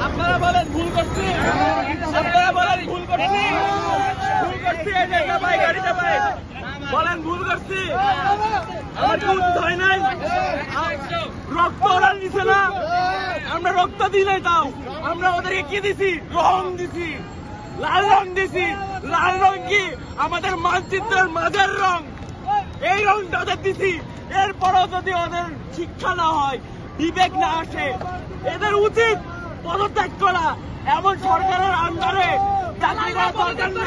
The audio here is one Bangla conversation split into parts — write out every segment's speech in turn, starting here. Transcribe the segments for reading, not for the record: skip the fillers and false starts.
আপনারা বলেন ভুল করছি, আপনারা বলেন ভুল করছি, ভুল করছি, এই জায়গা ভাই গাড়িটা ভাই বলেন ভুল করছি। আমার কি উচিত হয় নাই? রক্ত ওরা দিছে না, আমরা রক্ত দিই নাই, তাও আমরা ওদেরকে কি দিছি? রং দিছি, লাল রং দিছি। লাল রং কি আমাদের মানচিত্রের মাঝের রং, এই রংটা ওদের দিছি। এরপরও যদি ওদের শিক্ষা না হয়, বিবেক না আসে, এদের উচিত পদত্যাগ করা। এমন সরকারের আন্ডারে চাকরি করা দরকার না।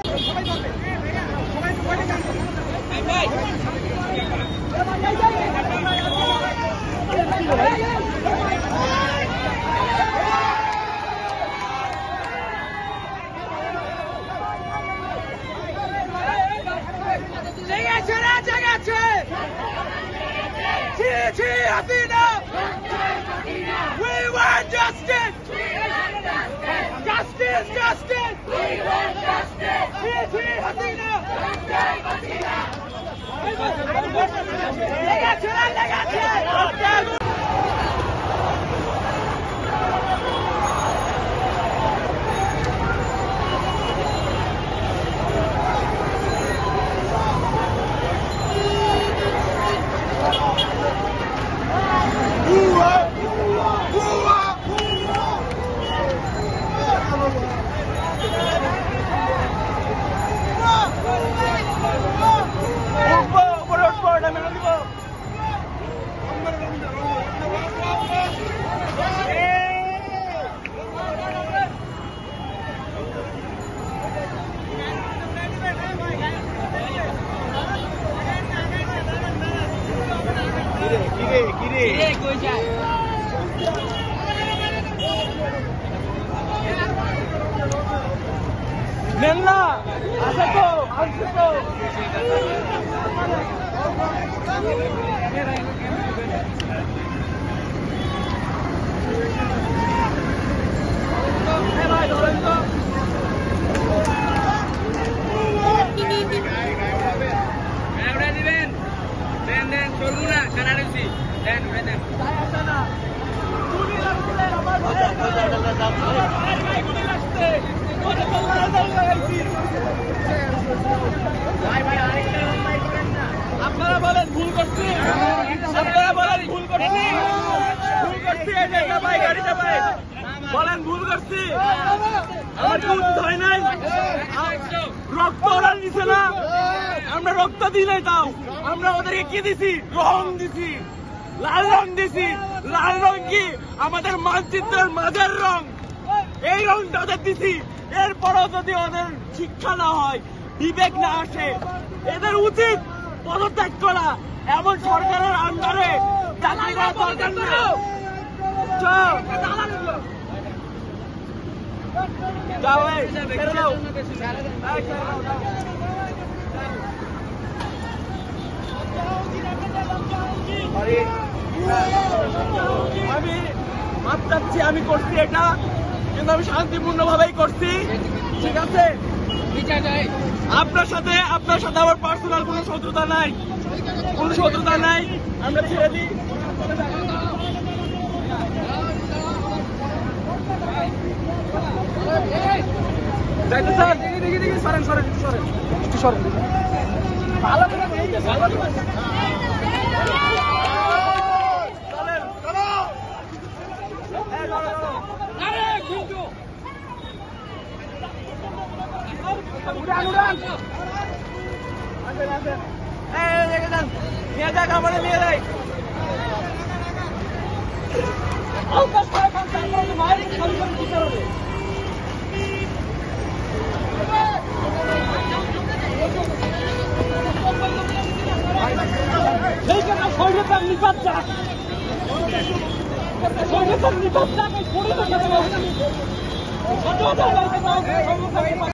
We want justice! Justice! Justice! We want justice! Hasina! Nella, asato, asato. আপনারা বলেন ভুল করছি, আপনারা বলেন ভুল করছি, ভুল করছি, এই জায়গা ভাই গাড়িটা ভাই বলেন ভুল করছি। আমার কি উচিত হয় নাই? রক্ত ওরা দিছে না, আমরা রক্ত দিই নাই, তাও আমরা ওদেরকে কি দিছি? রং দিছি, লাল রং দিছি। লাল রং কি আমাদের মানচিত্রের মাঝের রং, এই রংটা ওদের দিছি। এরপরও যদি ওদের শিক্ষা না হয়, বিবেক না আসে, এদের উচিত পদত্যাগ করা। এমন সরকারের আন্ডারে চাকরি করা দরকার না। আমি মাপ চাচ্ছি, আমি করছি এটা, কিন্তু আমি শান্তিপূর্ণ ভাবেই করছি, ঠিক আছে? আপনার সাথে আমার পার্সোনাল কোনো শত্রুতা নাই, কোনো শত্রুতা নাই, আমরা ছেড়ে দিই। যাইতে স্যার, সরেন সরেন সরেন একটু সরেন, ভালো করে নিয়ে যাক, আমাদের নিয়ে যাই। সৈন্যতার নিপাত যাক, সৈন্যতার নিপাত যাক।